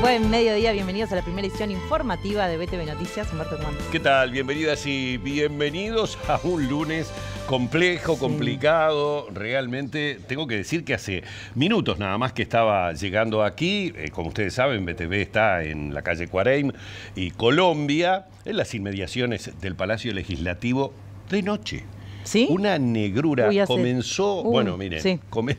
Buen mediodía, bienvenidos a la primera edición informativa de BTV Noticias. Humberto, ¿cómo andas? ¿Qué tal? Bienvenidas y bienvenidos a un lunes complejo, complicado. Realmente tengo que decir que hace minutos nada más que estaba llegando aquí. Como ustedes saben, BTV está en la calle Cuareim y Colombia, en las inmediaciones del Palacio Legislativo, de noche. ¿Sí? Una negrura comenzó, bueno, miren, sí.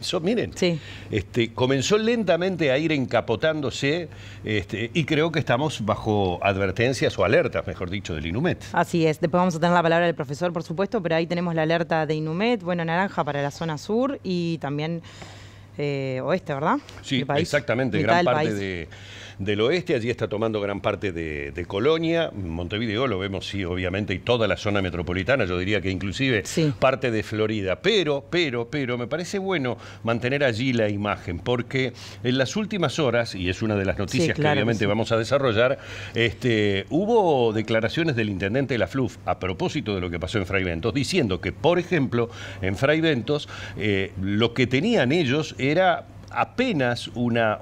Comenzó lentamente a ir encapotándose y creo que estamos bajo advertencias o alertas, mejor dicho, del INUMET. Así es, después vamos a tener la palabra del profesor, por supuesto, pero ahí tenemos la alerta de INUMET, bueno, naranja para la zona sur y también oeste, ¿verdad? Sí, exactamente, gran parte del oeste, allí está tomando gran parte de Colonia, Montevideo lo vemos, sí, obviamente, y toda la zona metropolitana, yo diría que inclusive parte de Florida, pero me parece bueno mantener allí la imagen, porque en las últimas horas, y es una de las noticias que obviamente vamos a desarrollar, hubo declaraciones del intendente de la FLUF a propósito de lo que pasó en Fray Ventos, diciendo que, por ejemplo, en Fray Ventos, lo que tenían ellos era apenas una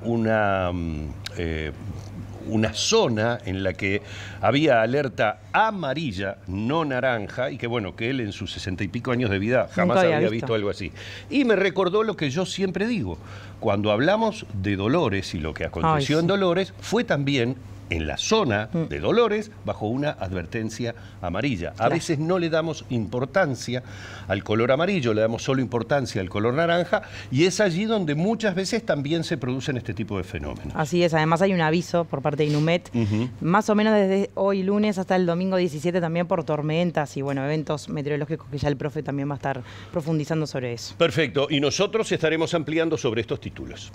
zona en la que había alerta amarilla, no naranja, y que bueno, que él en sus 60 y pico años de vida jamás había visto algo así. Y me recordó lo que yo siempre digo, cuando hablamos de Dolores y lo que aconteció en Dolores, fue también en la zona de Dolores bajo una advertencia amarilla. A veces no le damos importancia al color amarillo, le damos solo importancia al color naranja, y es allí donde muchas veces también se producen este tipo de fenómenos. Así es, además hay un aviso por parte de INUMET, más o menos desde hoy lunes hasta el domingo 17 también por tormentas y bueno, eventos meteorológicos que ya el profe también va a estar profundizando sobre eso. Perfecto, y nosotros estaremos ampliando sobre estos títulos.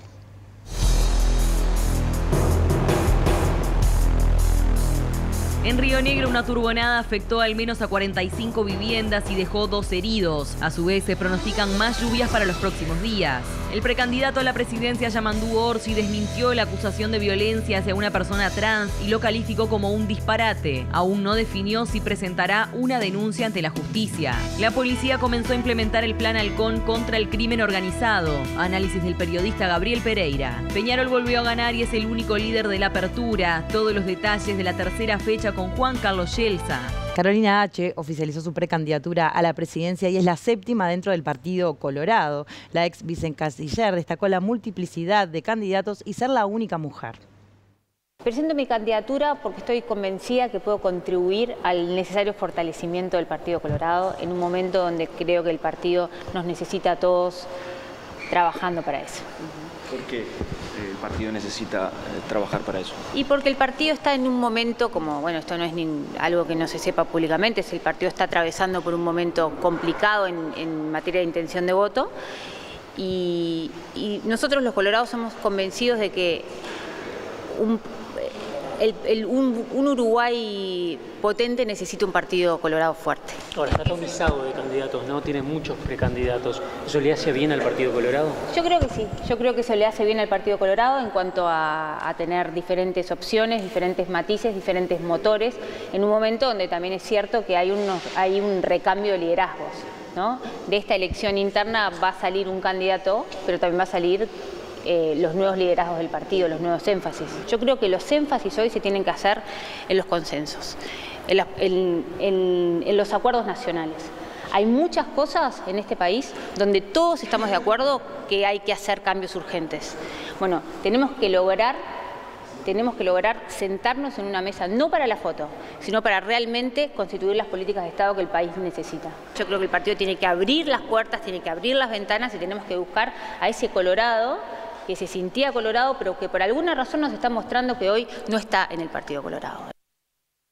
En Río Negro, una turbonada afectó al menos a 45 viviendas y dejó 2 heridos. A su vez, se pronostican más lluvias para los próximos días. El precandidato a la presidencia, Yamandu Orsi, desmintió la acusación de violencia hacia una persona trans y lo calificó como un disparate. Aún no definió si presentará una denuncia ante la justicia. La policía comenzó a implementar el Plan Halcón contra el crimen organizado. Análisis del periodista Gabriel Pereira. Peñarol volvió a ganar y es el único líder de la apertura. Todos los detalles de la tercera fecha con Juan Carlos Yelsa. Carolina H. oficializó su precandidatura a la presidencia y es la 7ª dentro del Partido Colorado. La ex vicecanciller destacó la multiplicidad de candidatos y ser la única mujer. Presento mi candidatura porque estoy convencida que puedo contribuir al necesario fortalecimiento del Partido Colorado en un momento donde creo que el partido nos necesita a todos trabajando para eso. ¿Por qué el partido necesita trabajar para eso? Y porque el partido está en un momento, como, bueno, esto no es algo que no se sepa públicamente, el partido está atravesando por un momento complicado en materia de intención de voto y nosotros los colorados somos convencidos de que un Uruguay potente necesita un partido colorado fuerte. Ahora, está atomizado de candidatos, ¿no? Tiene muchos precandidatos. ¿Eso le hace bien al Partido Colorado? Yo creo que sí. Yo creo que eso le hace bien al Partido Colorado en cuanto a tener diferentes opciones, diferentes matices, diferentes motores, en un momento donde también es cierto que hay un recambio de liderazgos, ¿no? De esta elección interna va a salir un candidato, pero también va a salir los nuevos liderazgos del partido, los nuevos énfasis. Yo creo que los énfasis hoy se tienen que hacer en los consensos, en los acuerdos nacionales. Hay muchas cosas en este país donde todos estamos de acuerdo que hay que hacer cambios urgentes. Bueno, tenemos que lograr sentarnos en una mesa, no para la foto, sino para realmente constituir las políticas de Estado que el país necesita. Yo creo que el partido tiene que abrir las puertas, tiene que abrir las ventanas y tenemos que buscar a ese Colorado que se sentía colorado, pero que por alguna razón nos está mostrando que hoy no está en el Partido Colorado.